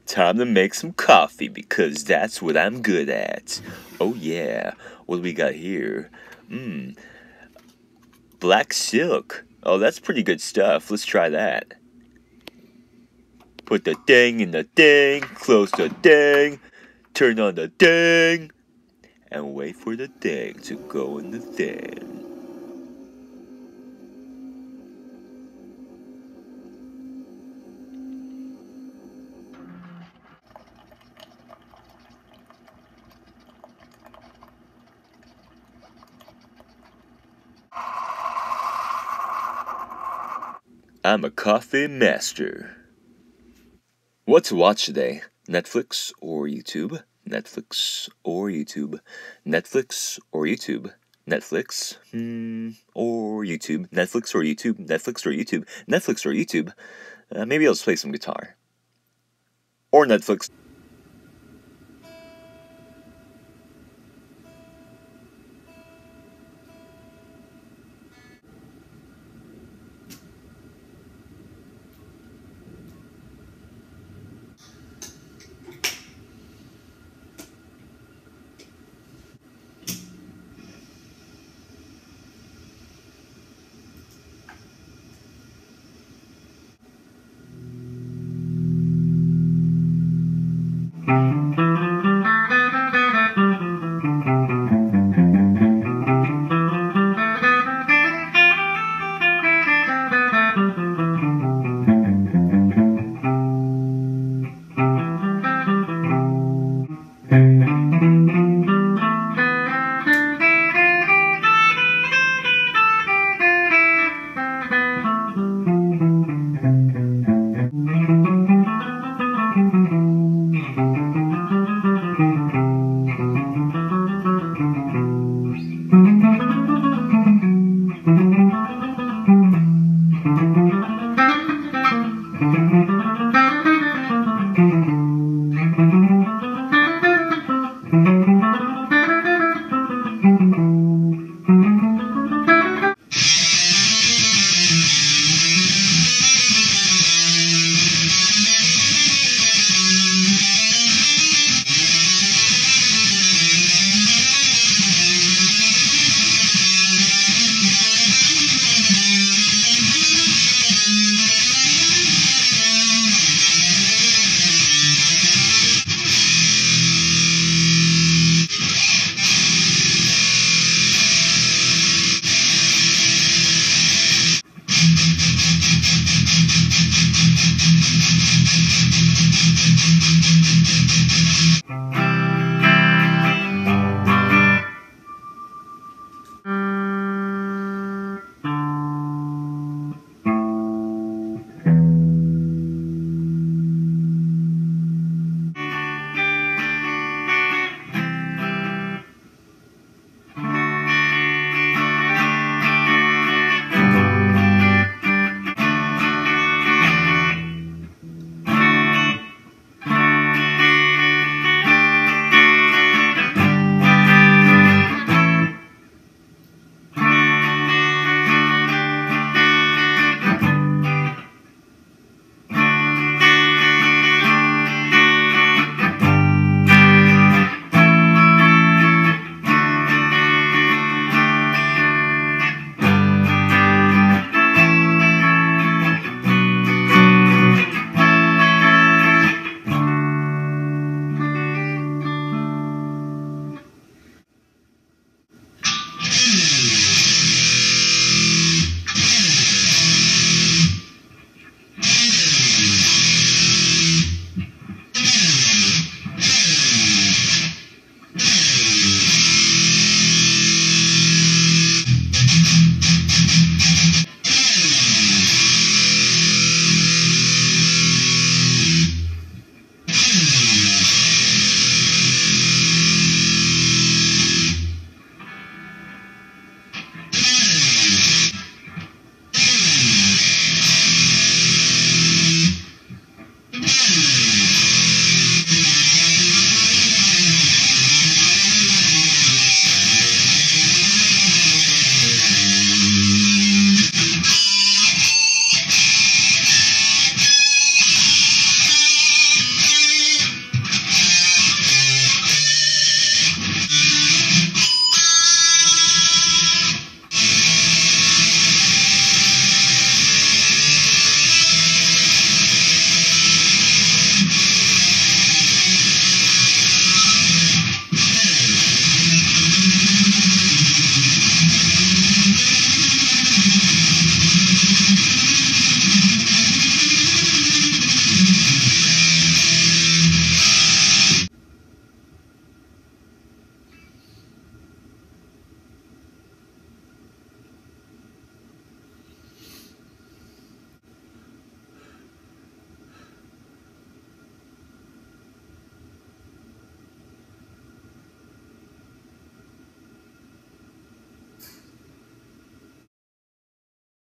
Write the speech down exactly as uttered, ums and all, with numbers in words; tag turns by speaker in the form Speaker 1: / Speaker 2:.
Speaker 1: Time to make some coffee because that's what I'm good at. Oh yeah, what do we got here? Mmm, black silk. Oh, that's pretty good stuff. Let's try that. Put the thing in the thing, close the thing, turn on the thing, and wait for the thing to go in the thing. I'm a coffee master. What to watch today? Netflix or YouTube? Netflix or YouTube? Netflix or YouTube? Netflix hmm, or YouTube? Netflix or YouTube? Netflix or YouTube? Netflix or YouTube? Uh, maybe I'll just play some guitar. Or Netflix.